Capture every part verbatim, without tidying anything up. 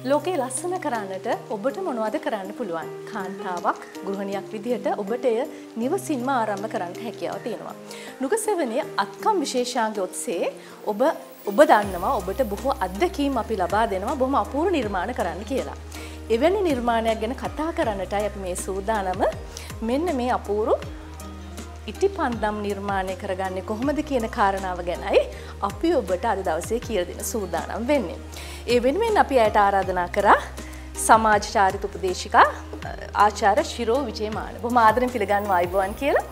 ලෝකේ ලස්සන කරන්නට ඔබට මොනවද කරන්න පුළුවන්? කාන්තාවක් ගෘහණියක් විදිහට ඔබට එය නිවසින්ම ආරම්භ කරන්න හැකියාව තියෙනවා. නුගසෙවණේ අත්කම් විශේෂාංග ඔස්සේ ඔබ ඔබ දන්නවා ඔබට බොහෝ අත්දැකීම් අපි ලබා දෙනවා බොහොම අපූර්ව නිර්මාණ කරන්න කියලා. එවැනි නිර්මාණයක් ගැන කතා කරන්නටයි අපි මේ සූදානම. මෙන්න මේ අපූර්ව ඉටිපන්දම් නිර්මාණය කරගන්නේ කොහොමද කියන කාරණාව ගැනයි අපි ඔබට අද දවසේ කියලා දෙන්න සූදානම් වෙන්නේ. ඒ වෙනුවෙන් අපි ඇයට ආරාධනා කරා සමාජ චාරිත්‍ර උපදේශිකා ආචාර්ය ශිරෝ විජේමාන. බොහොම ආදරෙන් පිළිගන්නවා අයබෝවන් කියලා.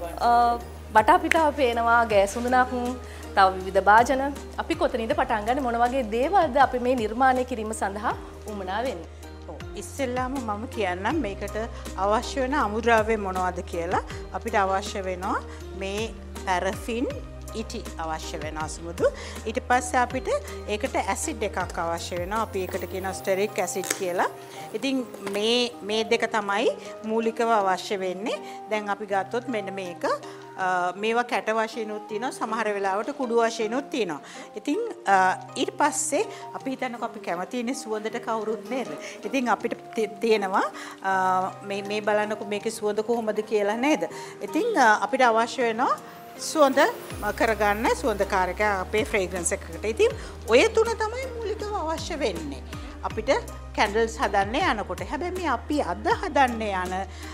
බටා පිටාව පේනවා ගෑස් හුඳුනක් තව විවිධ භාජන. අපි කොතනින්ද පටන් ගන්නේ මොන වගේ දේවල්ද අපි මේ නිර්මාණය කිරීම සඳහා උමනා වෙන්නේ? ඉස්සෙල්ලාම මම කියන්නම් මේකට අවශ්‍ය වෙන අමුද්‍රව්‍ය මොනවද කියලා. අපිට අවශ්‍ය වෙනවා මේ පැරෆින් ඉටි අවශ්‍ය වෙනවා සුමුදු. ඊට පස්සේ අපිට ඒකට ඇසිඩ් එකක් අවශ්‍ය වෙනවා. අපි ඒකට කියනවා ස්ටෙරික් ඇසිඩ් කියලා. ඉතින් මේ මේ දෙක තමයි මූලිකව අවශ්‍ය වෙන්නේ. දැන් අපි ගත්තොත් මෙන්න මේක මේවා කැට වශයෙන්ුත් තියෙනවා සමහර වෙලාවට කුඩු වශයෙන්ුත් තියෙනවා. ඉතින් ඊට පස්සේ අපි හිතන්නකො අපි කැමති ඉන්නේ සුවඳට කවුරුත් නේද? ඉතින් අපිට තියෙනවා මේ මේ බලන්නකො මේකේ සුවඳ කොහොමද කියලා නේද? ඉතින් අපිට අවශ්‍ය වෙනවා සුවඳ කරගන්න සුවඳකාරක අපේ ෆ්‍රේග්‍රන්ස් එකකට. ඉතින් ඔය තුන තමයි මූලිකව අවශ්‍ය වෙන්නේ. අපිට කැන්ඩල්ස් හදන්න යනකොට. හැබැයි මේ අපි අද හදන්න යන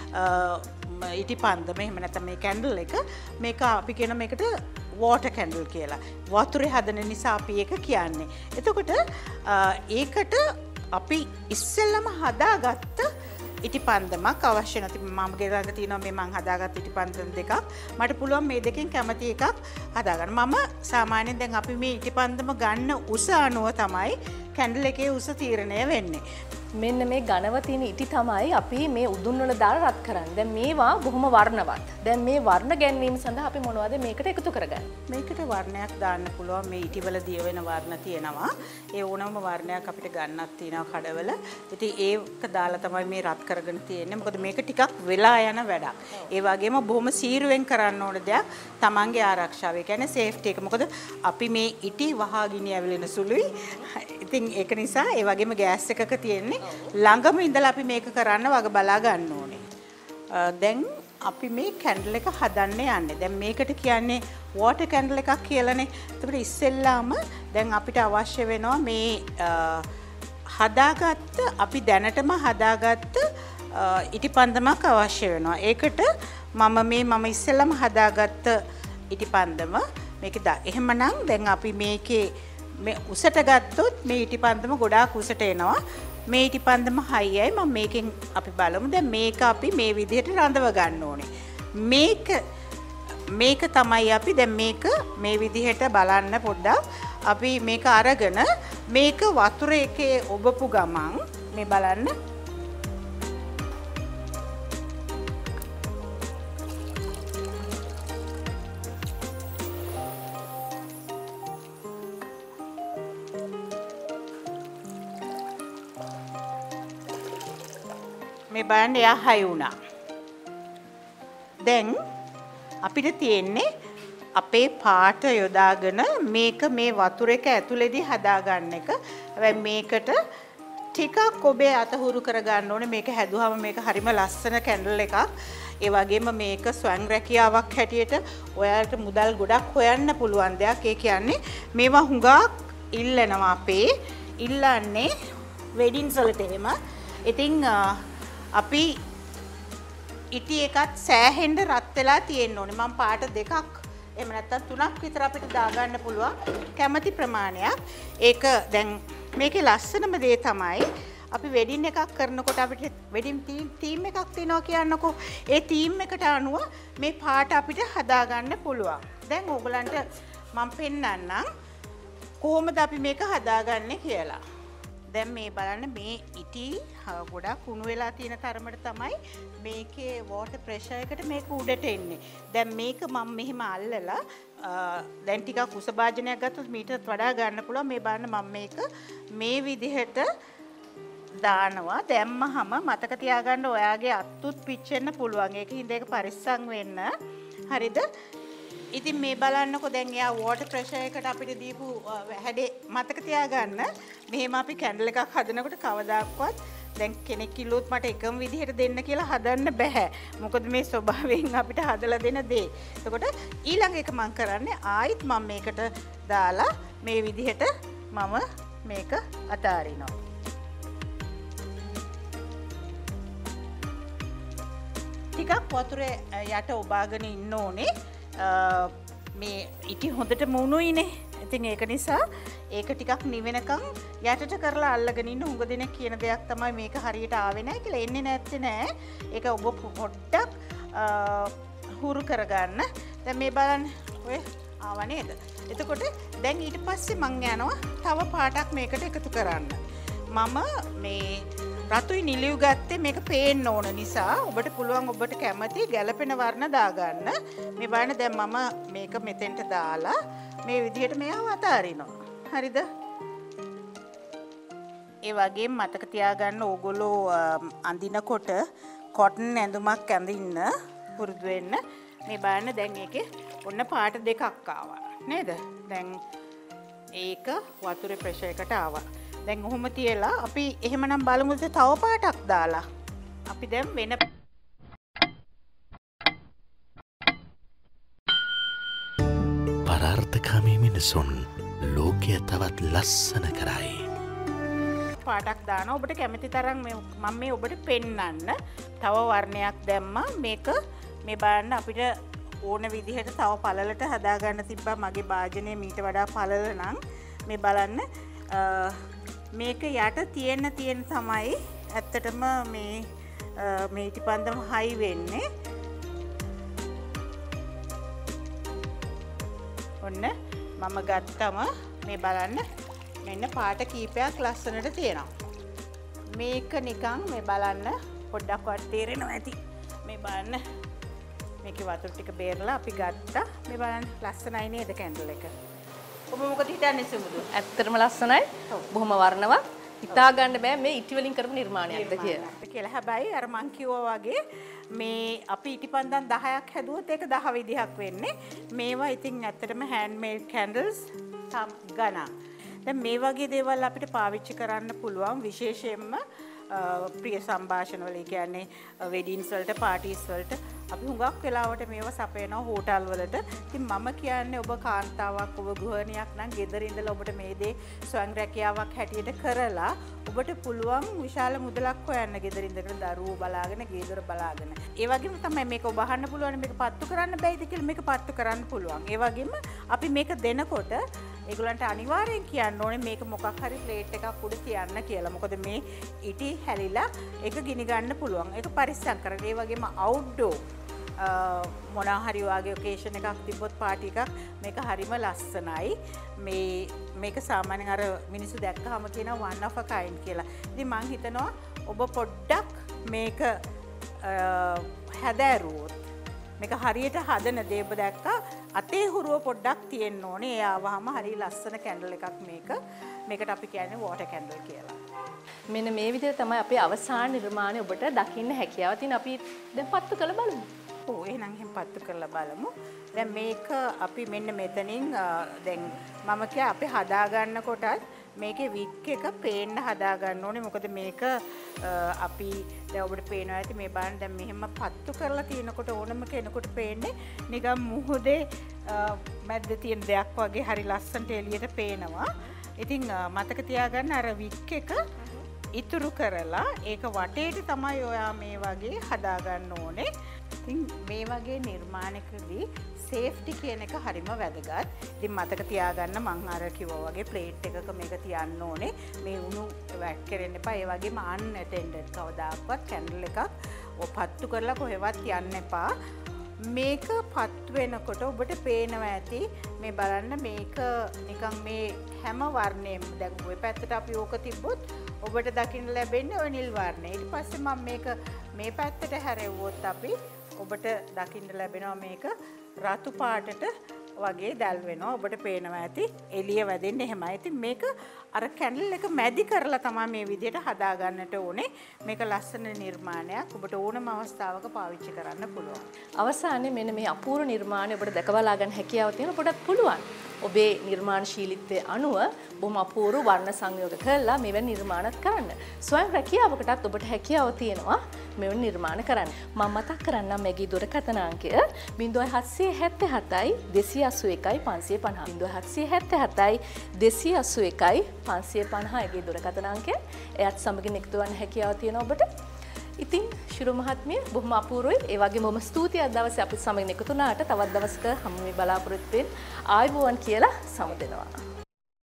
ඉටිපන්දම එහෙම නැත්නම් මේ කැන්ඩල් එක මේක අපි කියන මේකට වෝටර් කැන්ඩල් කියලා. වතුරේ හදන නිසා අපි ඒක කියන්නේ. එතකොට ඒකට අපි ඉස්සෙල්ලම හදාගත්ත ඉටිපන්දමක් අවශ්‍ය නැති මම ගෙරගෙන තියෙනවා මේ මම හදාගත්ත ඉටිපන්දම් දෙකක්. මට පුළුවන් මේ දෙකෙන් කැමති එකක් හදාගන්න. මම සාමාන්‍යයෙන් දැන් අපි මේ ඉටිපන්දම ගන්න උස අනුව තමයි කැන්ඩල් එකේ උස තීරණය වෙන්නේ. මෙන්න මේ ඝනව තියෙන ඉටි තමයි අපි මේ උදුන් වල දාලා රත් කරන්නේ. දැන් මේවා බොහොම වර්ණවත්. දැන් මේ වර්ණ ගැන්වීම සඳහා අපි මොනවද මේකට එකතු කරගන්නේ? මේකට වර්ණයක් දාන්න පුළුවන්. මේ ඉටි වල දිය වෙන වර්ණ තියෙනවා. ඒ ඕනම වර්ණයක් අපිට ගන්නක් තියෙනවා කඩවල. ඉතින් ඒක දාලා තමයි මේ රත් කරගෙන තියෙන්නේ. මොකද මේක ටිකක් වෙලා යන වැඩක්. ඒ වගේම බොහොම සීරුවෙන් කරන්න ඕන දෙයක් තමන්ගේ ආරක්ෂාව. ඒ කියන්නේ සේෆ්ටි එක. මොකද අපි මේ ඉටි වහගිනි ඇවිලෙන සුළුයි. ඉතින් ඒක නිසා ඒ වගේම ගෑස් එකක තියෙන්නේ ළඟම ඉඳලා අපි මේක කරන්න වග බලා ගන්න ඕනේ. දැන් අපි මේ කැන්ඩල් එක හදන්න යන්නේ. දැන් මේකට කියන්නේ වෝටර් කැන්ඩල් එකක් කියලානේ. ඒකට ඉස්සෙල්ලාම දැන් අපිට අවශ්‍ය වෙනවා මේ හදාගත්ත අපි දැනටම හදාගත්ත ඉටිපන්දමක් අවශ්‍ය වෙනවා. ඒකට මම මේ මම ඉස්සෙල්ලාම හදාගත්ත ඉටිපන්දම මේක එහෙමනම් දැන් අපි මේකේ මේ උසට ගත්තොත් මේ ඉටිපන්දම ගොඩාක් උසට එනවා. මේ ඉටිපන්දම හයියයි මම මේකෙන් අපි බලමු. දැන් මේක අපි මේ විදිහට රඳව ගන්න ඕනේ. මේක මේක තමයි අපි දැන් මේක මේ විදිහට බලන්න පොඩ්ඩක් අපි මේක අරගෙන මේක වතුර එකේ ඔබපු ගමන් මේ බලන්න මේ බලන්න එයා හයි වුණා. දැන් අපිට තියෙන්නේ අපේ පාට යොදාගෙන මේක මේ වතුර එක ඇතුලේදී හදාගන්න එක. හැබැයි මේකට ටිකක් ඔබේ අතහුරු කරගන්න ඕනේ. මේක හැදුවම මේක හරිම ලස්සන කැන්ඩල් එකක්. ඒ වගේම මේක ස්වයං රැකියාවක් හැටියට ඔයාලට මුදල් ගොඩක් හොයන්න පුළුවන් දෙයක්. ඒ කියන්නේ මේවා හුඟක් ඉල්ලනවා අපේ ඉල්ලන්නේ වෙඩින්ස් වලට එහෙම. ඉතින් අපි ඉටි එකත් සෑහෙන්න රත් වෙලා තියෙන්න ඕනේ. මම පාට දෙකක් එහෙම නැත්නම් තුනක් විතර අපිට දාගන්න පුළුවන් කැමති ප්‍රමාණයක්. ඒක දැන් මේකේ ලස්සනම දේ තමයි අපි වෙඩින් එකක් කරනකොට අපිට වෙඩින් තීම් එකක් තියෙනවා කියන්නකෝ. ඒ තීම් එකට අනුව මේ පාට අපිට හදාගන්න පුළුවන්. දැන් ඕගලන්ට මම පෙන්නන්නම් කොහොමද අපි මේක හදාගන්නේ කියලා. දැන් මේ බලන්න මේ ඉටි ගොඩක් කුණු වෙලා තියෙන තරමට තමයි මේකේ වෝටර් ප්‍රෙෂර් එකට මේක උඩට එන්නේ. දැන් මේක මම මෙහෙම අල්ලලා දැන් ටිකක් උස භාජනයක් ගත්තොත් මීටරත් වඩා ගන්න පුළුවන්. මේ බලන්න මම මේක මේ විදිහට දානවා. දැම්මහම මතක තියාගන්න ඔයාගේ අත්තුත් පිච්චෙන්න පුළුවන්. ඒක හින්දා ඒක පරිස්සම් වෙන්න. හරිද? ඉතින් මේ බලන්නකො දැන් එයා වෝටර් ප්‍රෙෂර් එකට අපිට දීපු හැඩේ මතක තියාගන්න. මෙහෙම අපි කැන්ඩල් එකක් හදනකොට කවදාක්වත් දැන් කෙනෙක් කිව්ලොත් මට එකම විදිහට දෙන්න කියලා හදන්න බෑ. මොකද මේ ස්වභාවයෙන් අපිට හදලා දෙන දේ. එතකොට ඊළඟ එක මම කරන්නේ ආයිත් මම මේකට දාලා මේ විදිහට මම මේක අතාරිනවා. ටිකක් වතුරේ යට ඔබාගෙන ඉන්න ඕනේ. මේ ඉටි හොඳට මුණුයිනේ. ඉතින් ඒක නිසා ඒක ටිකක් නිවෙනකන් යටට කරලා අල්ලගෙන ඉන්න. හුඟ දෙනෙක් කියන දෙයක් තමයි මේක හරියට ආවේ නැහැ කියලා. එන්නේ නැත්තේ නෑ. ඒක ඔබ පොඩ්ඩක් හුරු කරගන්න. දැන් මේ බලන්න ඔය ආව නේද? එතකොට දැන් ඊට පස්සේ මං යනවා තව පාටක් මේකට එකතු කරන්න. මම මේ රතුයි නිලියු ගත්තේ මේක පේන්න ඕන නිසා ඔබට පුළුවන් ඔබට කැමති ගැළපෙන වර්ණ දාගන්න. මේ බලන්න දැන් මම මේක මෙතෙන්ට දාලා මේ විදිහට මේව අතාරිනවා. හරිද? ඒ වගේම මතක තියාගන්න ඕගොල්ලෝ අඳිනකොට කොටන් ඇඳුමක් ඇඳින්න පුරුදු වෙන්න. මේ බලන්න දැන් ඒකේ ඔන්න පාට දෙකක් ආවා. නේද? දැන් ඒක වතුරේ ප්‍රෙෂර් එකට ආවා. දැන් ඔහොම තියලා අපි එහෙමනම් බලමුද තව පාටක් දාලා. අපි දැන් වෙන පරාර්ථකාමී මිනිසුන් ලෝකය තවත් ලස්සන කරයි. පාටක් දානවා. ඔබට කැමති තරම් මම මේ ඔබට පෙන්නන්න තව වර්ණයක් දැම්මා. මේක මේ බලන්න අපිට ඕන විදිහට තව පළලට හදාගන්න තිබ්බා. මගේ භාජනය මීට වඩා පළල නම් මේ බලන්න මේක යට තියෙන තියෙන තමයි ඇත්තටම මේ මේ ඉටිපන්දම හයි වෙන්නේ. ඔන්න මම ගත්තම මේ බලන්න මෙන්න පාට කීපයක් ලස්සනට තියෙනවා. මේක නිකන් මේ බලන්න පොඩ්ඩක්වත් තේරෙනවා ඇති. මේ බලන්න මේකේ වතුර ටික බේරලා අපි ගත්තා. මේ බලන්න ලස්සනයි නේද කැන්ඩල් එක? ඔබ මොකද හිතන්නේ සුමුදු? ඇත්තටම ලස්සනයි. බොහොම වර්ණවත්. හිතා ගන්න බෑ මේ ඉටි වලින් කරපු නිර්මාණයක්ද කියලා. කියලා හැබැයි අර මං කිව්වා වගේ මේ අපි ඉටිපන්දම් දහයක් හැදුවොත් ඒක දහ විදිහක් වෙන්නේ. මේවා ඉතින් ඇත්තටම හෑන්ඩ්මේඩ් කැන්ඩල්ස් ගණන්. දැන් මේ වගේ දේවල් අපිට පාවිච්චි කරන්න පුළුවන් විශේෂයෙන්ම ප්‍රිය සංഭാෂණ වල. ඒ කියන්නේ වෙඩින්ස් වලට පාටිස් වලට අපි හුඟක් වෙලාවට මේව සපයනවා හෝටල් වලට. ඉතින් මම කියන්නේ ඔබ කාන්තාවක් ඔබ ගෘහණියක් නම් ගෙදර ඉඳලා ඔබට මේ දේ ස්වයං රැකියාවක් හැටියට කරලා ඔබට පුළුවන් විශාල මුදලක් හොයන්න ගෙදර ඉඳගෙන දරුවෝ බලාගෙන ගෙදර බලාගෙන. ඒ වගේම තමයි මේක ඔබ අහන්න පුළුවන් මේක පත්තු කරන්න බැයිද කියලා. මේක පත්තු කරන්න පුළුවන්. ඒ වගේම අපි මේක දෙනකොට ඒගොල්ලන්ට අනිවාර්යෙන් කියන්න ඕනේ මේක මොකක් හරි ප්ලේට් එකක් උඩ තියන්න කියලා. මොකද මේ ඉටි හැලිලා ඒක ගිනි ගන්න පුළුවන්. ඒක පරිස්සම් කරන්න. ඒ වගේම අවුට්ඩෝර් මොනවා හරි වාගේ ඔකේෂන් එකක් තිබ්බොත් පාටි එකක් මේක හරිම ලස්සනයි. මේ මේක සාමාන්‍යයෙන් අර මිනිස්සු දැක්කහම කියනවා one of a kind කියලා. ඉතින් මං හිතනවා ඔබ පොඩ්ඩක් මේක හැදෑරුවොත් මේක හරියට හදන දේ ඔබ දැක්කා අතේ හුරුව පොඩ්ඩක් තියෙන්න ඕනේ. ඒ ආවහම හරි ලස්සන කැන්ඩල් එකක් මේක. මේකට අපි කියන්නේ වෝටර් කැන්ඩල් කියලා. මෙන්න මේ විදිහට තමයි අපේ අවසාන නිර්මාණය ඔබට දකින්න හැකියාව තියෙන. අපි දැන් පත්තු කරලා බලමු. ඔව් එහෙනම් එහෙනම් පත්තු කරලා බලමු. දැන් මේක අපි මෙන්න මෙතනින් දැන් මම කිය අපි හදා ගන්නකොටත් මේකේ වික් එක පේන්න හදා ගන්න ඕනේ. මොකද මේක අපි දැන් ඔබට පේනවා ඇති මේ බලන්න දැන් මෙහෙම පත්තු කරලා තිනකොට ඕනම කෙනෙකුට පේන්නේ නිකන් මුහුදේ මැද්ද තියෙන දෙයක් වගේ හරි ලස්සනට එළියට පේනවා. ඉතින් මතක තියාගන්න අර වික් එක ඉතුරු කරලා ඒක වටේට තමයි ඔයා මේ වගේ හදා ගන්න ඕනේ. ඉතින් මේ වගේ නිර්මාණයකදී සේෆ්ටි කියන එක හරිම වැදගත්. ඉතින් මතක තියාගන්න මං අර කිව්වා වගේ ප්ලේට් එකක මේක තියන්න ඕනේ. මේ උණු වැක් කරන්න එපා. ඒ වගේම අන්ඇටෙන්ඩඩ් කවදාකවත් කැන්ඩල් එකක් ඔපත්තු කරලා කොහෙවත් තියන්න එපා. මේක පත් වෙනකොට ඔබට පේනවා ඇති මේ බලන්න මේක නිකන් මේ හැම වර්ණයෙම දැන් ඔය පැත්තට අපි ඕක තිබ්බොත් ඔබට දකින්න ලැබෙන්නේ ඔය නිල් වර්ණය. ඊට පස්සේ මම මේක මේ පැත්තට හැරෙව්වොත් අපි ඔබට දකින්න ලැබෙනවා මේක රතු පාටට වගේ දැල් වෙනවා. ඔබට පේනවා ඇති එළිය වැදෙන්නේ එහෙමයි. ඉතින් මේක අර කැන්ඩල් එක මැදි කරලා තමයි මේ විදිහට හදා ගන්නට ඕනේ. මේක ලස්සන නිර්මාණයක්. ඔබට ඕනම අවස්ථාවක පාවිච්චි කරන්න පුළුවන්. අවසානයේ මෙන්න මේ අපූර්ව නිර්මාණය ඔබට දැක බලා ගන්න හැකියාව තියෙන ඔබටත් පුළුවන්. ඔබේ නිර්මාණශීලීත්වයේ අනුව බොහොම අපූර්ව වර්ණ සංයෝග කරලා මෙවැනි නිර්මාණත් කරන්න. ස්වයං රැකියාවකටත් ඔබට හැකියාව තියෙනවා මෙවැනි නිර්මාණ කරන්න. මම මතක් කරන්නම් මේගේ දුරකථන අංකය zero seven seven seven දෙසිය අසූ එකයි පන්සිය පනහ. zero seven seven seven දෙසිය අසූ එකයි පන්සිය පනහ ඒගේ දුරකථන අංකය. එයත් සමගින් එකතු වෙන්න හැකියාව තියෙනවා ඔබට. ඉතින් ශිරු මහත්මිය බොහොම අපූර්වයි. ඒ වගේම බොහොම ස්තුතියි අද දවසේ අපිත් සමගින් එකතු වුණාට. තවත් දවසක හමු මේ බලාපොරොත්තු වෙන්න ආයුබෝවන් කියලා සමුදෙනවා.